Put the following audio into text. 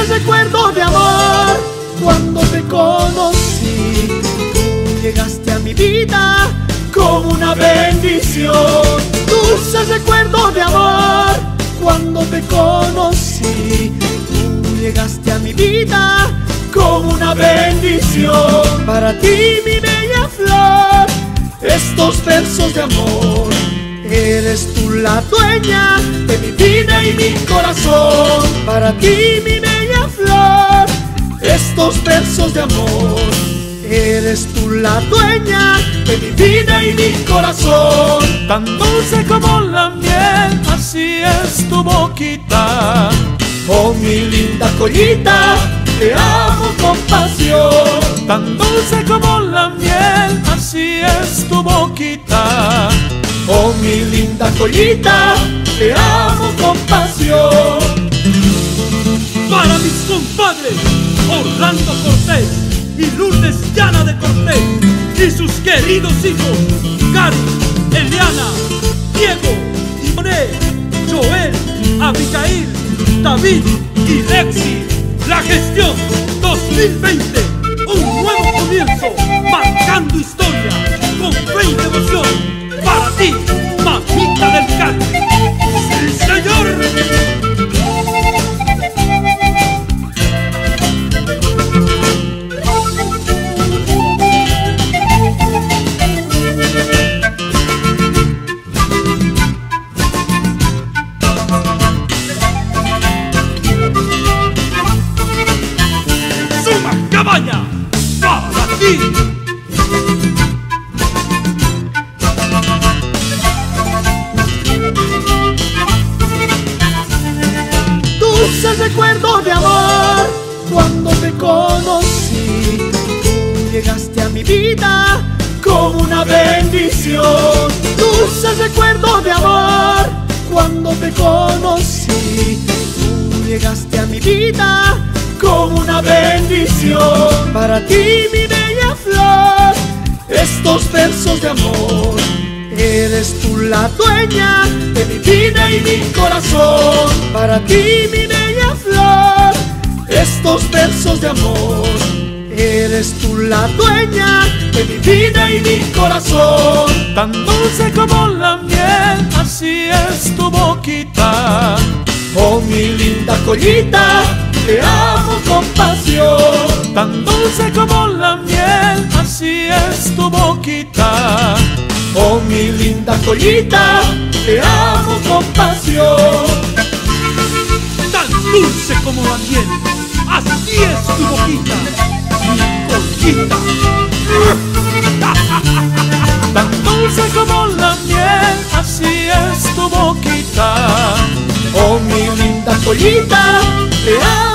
recuerdo de amor cuando te conocí. Tú llegaste a mi vida como una bendición. Dulce recuerdo de amor cuando te conocí. Tú llegaste a mi vida como una bendición. Para ti, mi bella flor, estos versos de amor. Eres tú la dueña de mi vida y mi corazón. Para ti, mi bella flor, estos versos de amor. Eres tú la dueña de mi vida y mi corazón. Tan dulce como la miel, así es tu boquita. Oh, mi linda joyita, te amo con pasión. Tan dulce como la miel, así es tu boquita. Oh, mi linda joyita, te amo con pasión. Para mis compadres Orlando Cortés y Lourdes Llana de Cortés y sus queridos hijos Cari, Eliana, Diego, Imoné, Joel, Abigail, David y Lexi. La gestión 2020, un nuevo comienzo, marcando historia con fe y devoción. Para ti, mamita del Carmen. ¡Sí, señor! ¡Suma Cabaña! ¡Para ti! Dulce recuerdo de amor cuando te conocí. Tú llegaste a mi vida como una bendición. Dulce recuerdo de amor cuando te conocí. Tú llegaste a mi vida como una bendición. Para ti, mi bella flor, estos versos de amor. Eres tú la dueña de mi vida y mi corazón. Para ti, mi bella flor, estos versos de amor. Eres tú la dueña de mi vida y mi corazón. Tan dulce como la miel, así es tu boquita. Oh, mi linda joyita, te amo con pasión. Tan dulce como la miel, así es tu boquita. Oh, mi linda joyita, te amo con pasión. Tan dulce como la miel, así es tu boquita, mi joyita. Tan dulce como la miel, así es tu boquita. Oh, mi linda joyita, te amo.